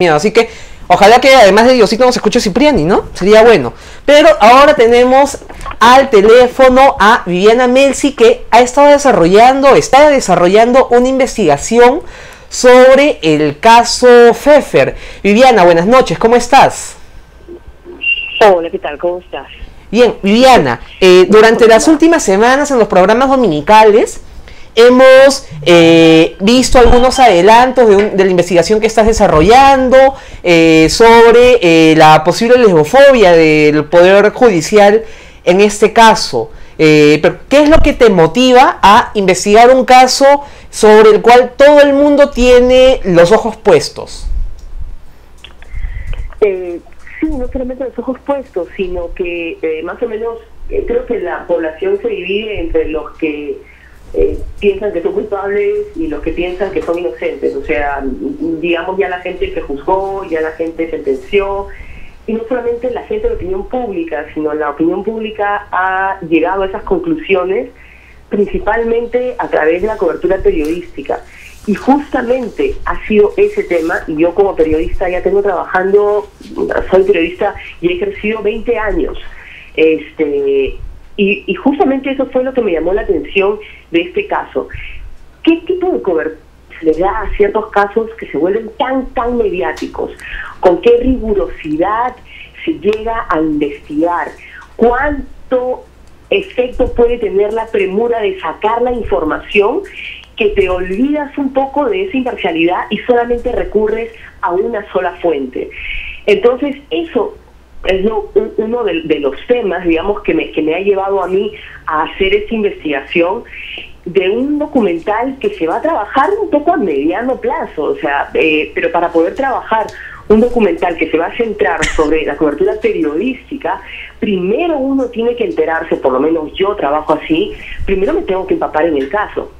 Así que ojalá que además de Diosito nos escuche Cipriani, ¿no? Sería bueno. Pero ahora tenemos al teléfono a Viviana Melzi, que está desarrollando una investigación sobre el caso Pfeffer. Viviana, buenas noches, ¿cómo estás? Hola, ¿qué tal? ¿Cómo estás? Bien, Viviana, durante las últimas semanas en los programas dominicales hemos visto algunos adelantos de la investigación que estás desarrollando sobre la posible lesbofobia del Poder Judicial en este caso. Pero, ¿qué es lo que te motiva a investigar un caso sobre el cual todo el mundo tiene los ojos puestos? Sí, no solamente los ojos puestos, sino que más o menos creo que la población se divide entre los que piensan que son culpables y los que piensan que son inocentes. O sea, digamos, ya la gente que juzgó, ya la gente sentenció, y no solamente la gente de opinión pública, sino la opinión pública ha llegado a esas conclusiones principalmente a través de la cobertura periodística. Y justamente ha sido ese tema, y yo como periodista ya tengo trabajando, soy periodista y he ejercido 20 años, y justamente eso fue lo que me llamó la atención de este caso. ¿Qué tipo de cobertura se le da a ciertos casos que se vuelven tan mediáticos? ¿Con qué rigurosidad se llega a investigar? ¿Cuánto efecto puede tener la premura de sacar la información, que te olvidas un poco de esa imparcialidad y solamente recurres a una sola fuente? Entonces eso es uno de los temas, digamos, que me ha llevado a mí a hacer esta investigación de un documental que se va a trabajar un poco a mediano plazo. O sea, pero para poder trabajar un documental que se va a centrar sobre la cobertura periodística, primero uno tiene que enterarse, por lo menos yo trabajo así, primero me tengo que empapar en el caso.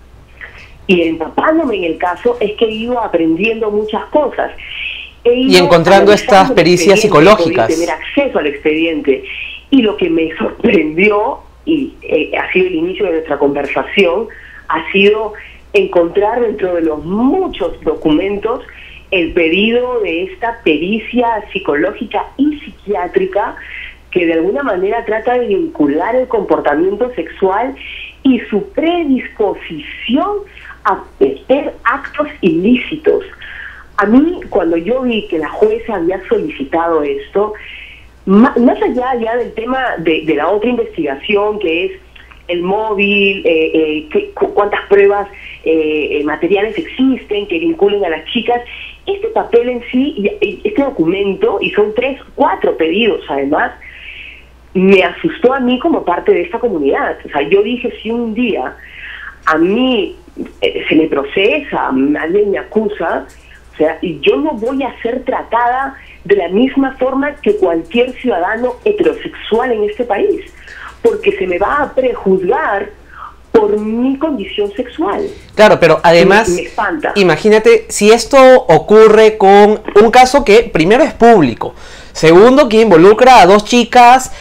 Y empapándome en el caso es que he ido aprendiendo muchas cosas. Y encontrando estas pericias psicológicas. Tener acceso al expediente. Y lo que me sorprendió, y ha sido el inicio de nuestra conversación, ha sido encontrar dentro de los muchos documentos el pedido de esta pericia psicológica y psiquiátrica que de alguna manera trata de vincular el comportamiento sexual y su predisposición a cometer actos ilícitos. A mí, cuando yo vi que la jueza había solicitado esto, más allá ya del tema de la otra investigación, que es el móvil, cuántas pruebas materiales existen que vinculen a las chicas, este papel en sí, este documento, y son 3, 4 pedidos además, me asustó a mí como parte de esta comunidad. O sea, yo dije, si un día a mí se me procesa, alguien me acusa, o sea, y yo no voy a ser tratada de la misma forma que cualquier ciudadano heterosexual en este país, porque se me va a prejuzgar por mi condición sexual. Claro, pero además, me espanta. Imagínate, si esto ocurre con un caso que primero es público, segundo que involucra a 2 chicas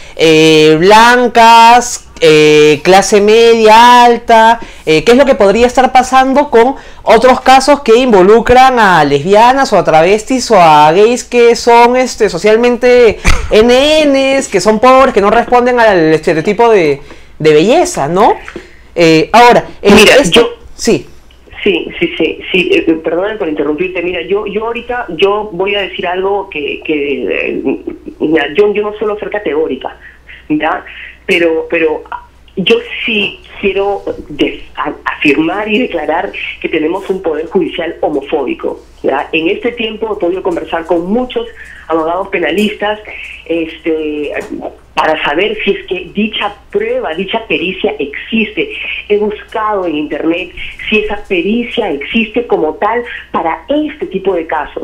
blancas, clase media, alta, ¿qué es lo que podría estar pasando con otros casos que involucran a lesbianas o a travestis o a gays que son socialmente NNs, que son pobres, que no responden al estereotipo de belleza, ¿no? Ahora, mira, sí. Sí, perdóname por interrumpirte. Mira, yo ahorita voy a decir algo que yo no suelo ser categórica, ¿ya? Pero yo sí quiero afirmar y declarar que tenemos un poder judicial homofóbico, ¿ya? En este tiempo he podido conversar con muchos abogados penalistas para saber si es que dicha prueba, dicha pericia existe. He buscado en internet si esa pericia existe como tal para este tipo de casos.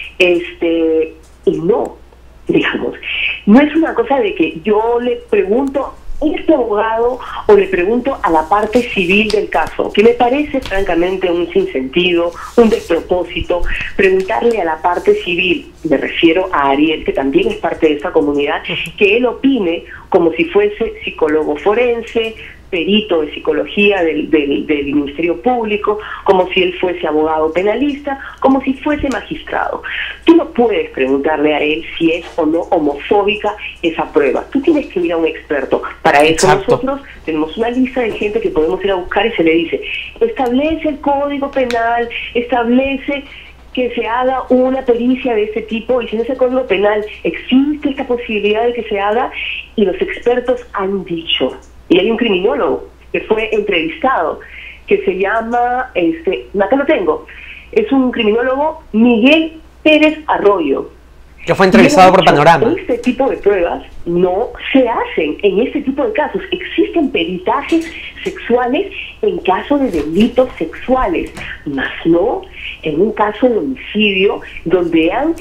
Y no, digamos, no es una cosa de que yo le pregunto a este abogado o le pregunto a la parte civil del caso, que me parece francamente un sinsentido, un despropósito, preguntarle a la parte civil, me refiero a Ariel, que también es parte de esta comunidad, que él opine como si fuese psicólogo forense, perito de psicología del Ministerio Público, como si él fuese abogado penalista, como si fuese magistrado. Tú no puedes preguntarle a él si es o no homofóbica esa prueba. Tú tienes que ir a un experto. Para eso nosotros tenemos una lista de gente que podemos ir a buscar y se le dice, establece el Código Penal, establece que se haga una pericia de este tipo, y si en ese Código Penal existe esta posibilidad de que se haga, y los expertos han dicho, y hay un criminólogo que fue entrevistado, que se llama, acá lo tengo, es un criminólogo, Miguel Pérez Arroyo, que fue entrevistado por Panorama. Este tipo de pruebas no se hacen en este tipo de casos. Existen peritajes sexuales en casos de delitos sexuales, más no en un caso de homicidio donde han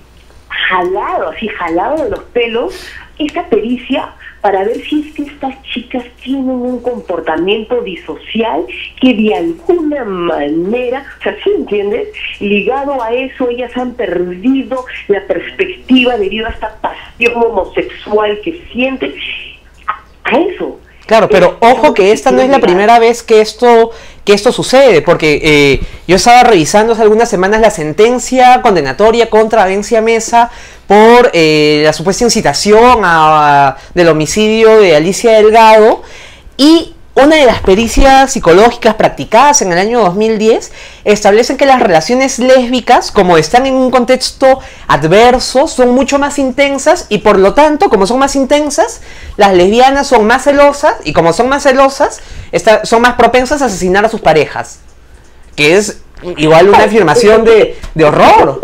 jalado de los pelos esta pericia para ver si es que estas chicas tienen un comportamiento disocial que de alguna manera, o sea, ¿sí entiendes? Ligado a eso, ellas han perdido la perspectiva debido a esta pasión homosexual que sienten. A eso. Claro, pero ojo que esta no es la primera vez que esto sucede, porque yo estaba revisando hace algunas semanas la sentencia condenatoria contra Avencia Mesa por la supuesta incitación del homicidio de Alicia Delgado, y una de las pericias psicológicas practicadas en el año 2010 establecen que las relaciones lésbicas, como están en un contexto adverso, son mucho más intensas, y por lo tanto, como son más intensas, las lesbianas son más celosas, y como son más celosas, son más propensas a asesinar a sus parejas. Que es igual una afirmación de horror.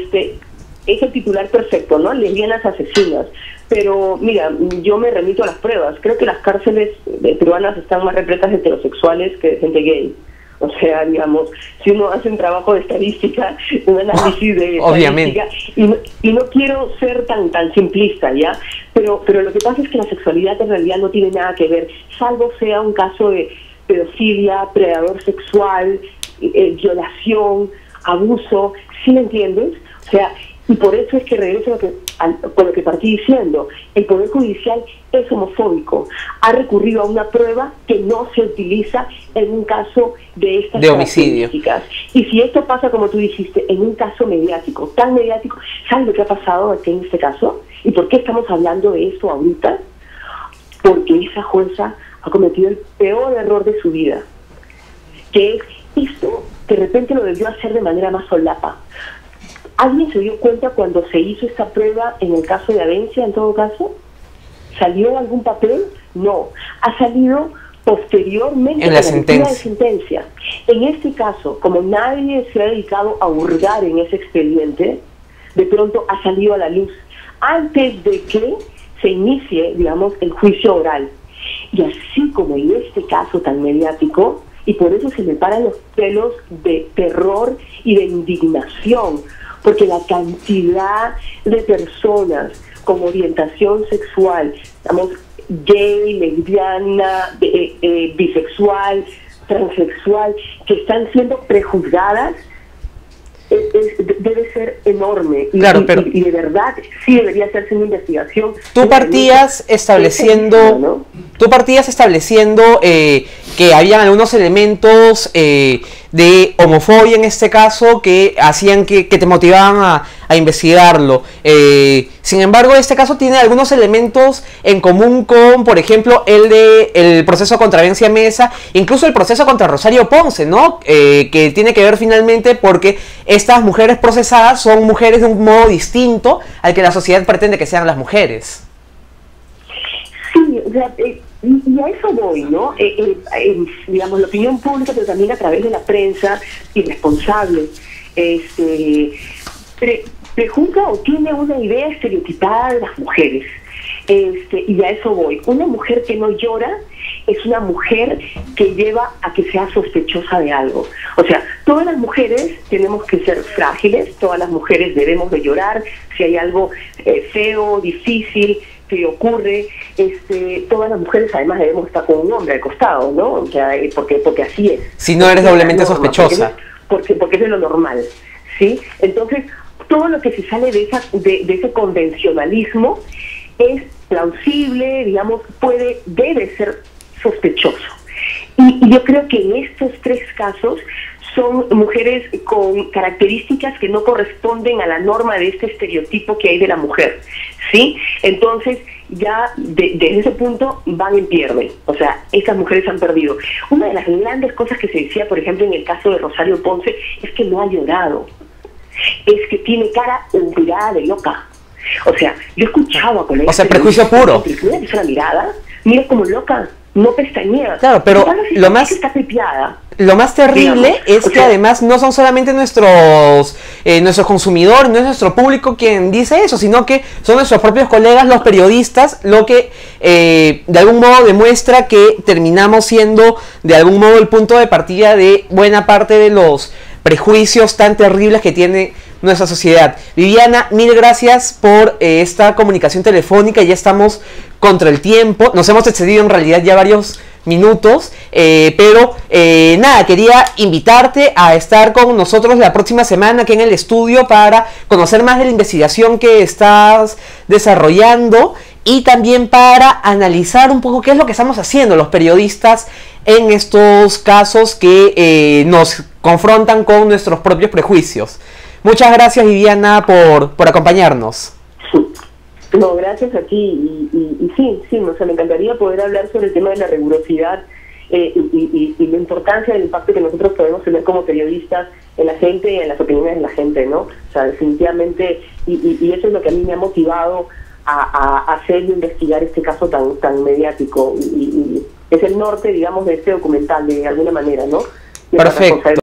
Es el titular perfecto, ¿no? Lesbianas asesinas. Pero mira, yo me remito a las pruebas. Creo que las cárceles peruanas están más repletas de heterosexuales que de gente gay. O sea, digamos, si uno hace un trabajo de estadística, un análisis de estadística, y no quiero ser tan simplista, ¿ya? Pero lo que pasa es que la sexualidad en realidad no tiene nada que ver, salvo sea un caso de pedofilia, predador sexual, violación, abuso, ¿sí me entiendes? O sea, y por eso es que regreso con lo que partí diciendo, el Poder Judicial es homofóbico, ha recurrido a una prueba que no se utiliza en un caso de estas características. Y si esto pasa, como tú dijiste, en un caso mediático, tan mediático, ¿sabes lo que ha pasado aquí en este caso? ¿Y por qué estamos hablando de esto ahorita? Porque esa jueza ha cometido el peor error de su vida, que es esto, de repente lo debió hacer de manera más solapa. ¿Alguien se dio cuenta cuando se hizo esta prueba en el caso de Avencia, en todo caso? ¿Salió algún papel? No. Ha salido posteriormente en la sentencia. En este caso, como nadie se ha dedicado a hurgar en ese expediente, de pronto ha salido a la luz antes de que se inicie, digamos, el juicio oral. Y así como en este caso tan mediático, y por eso se me paran los pelos de terror y de indignación, porque la cantidad de personas con orientación sexual, digamos, gay, lesbiana, bisexual, transexual, que están siendo prejuzgadas, debe ser enorme. Claro, y de verdad sí debería hacerse una investigación. Tú partías estableciendo que habían algunos elementos de homofobia en este caso que hacían que te motivaban a investigarlo. Sin embargo, este caso tiene algunos elementos en común con, por ejemplo, el proceso contra Avencia Mesa, incluso el proceso contra Rosario Ponce, ¿no? Que tiene que ver finalmente porque estas mujeres procesadas son mujeres de un modo distinto al que la sociedad pretende que sean las mujeres. Sí, o sea, y a eso voy, ¿no? Digamos, la opinión pública, pero también a través de la prensa irresponsable, prejuzga o tiene una idea estereotipada de las mujeres. Y a eso voy. Una mujer que no llora es una mujer que lleva a que sea sospechosa de algo. O sea, todas las mujeres tenemos que ser frágiles, todas las mujeres debemos de llorar si hay algo feo, difícil que ocurre. Todas las mujeres además debemos estar con un hombre al costado, ¿no? O sea, porque así es. Si no eres doblemente sospechosa. Porque es de lo normal, ¿sí? Entonces, todo lo que se sale de ese convencionalismo es plausible, digamos, debe ser sospechoso. Y yo creo que en estos 3 casos son mujeres con características que no corresponden a la norma de este estereotipo que hay de la mujer, ¿sí? Entonces, ya desde ese punto van y pierden. O sea, estas mujeres han perdido. Una de las grandes cosas que se decía, por ejemplo, en el caso de Rosario Ponce, es que no ha llorado. Es que tiene cara mirada de loca. O sea, yo he escuchado a colegas... O sea, prejuicio puro. La mirada, mira como loca, no pestañea. Claro, pero lo más... Está pepeada. Lo más terrible es que además no son solamente nuestros consumidores, no es nuestro público quien dice eso, sino que son nuestros propios colegas, los periodistas, lo que de algún modo demuestra que terminamos siendo de algún modo el punto de partida de buena parte de los prejuicios tan terribles que tiene nuestra sociedad. Viviana, mil gracias por esta comunicación telefónica, ya estamos contra el tiempo, nos hemos excedido en realidad ya varios minutos, pero nada, quería invitarte a estar con nosotros la próxima semana aquí en el estudio para conocer más de la investigación que estás desarrollando y también para analizar un poco qué es lo que estamos haciendo los periodistas en estos casos que nos confrontan con nuestros propios prejuicios. Muchas gracias, Viviana, por acompañarnos. No, gracias a ti. Y sí, o sea, me encantaría poder hablar sobre el tema de la rigurosidad y la importancia del impacto que nosotros podemos tener como periodistas en la gente y en las opiniones de la gente, ¿no? O sea, definitivamente, y eso es lo que a mí me ha motivado a hacer y investigar este caso tan mediático. Y es el norte, digamos, de este documental, de alguna manera, ¿no? Perfecto.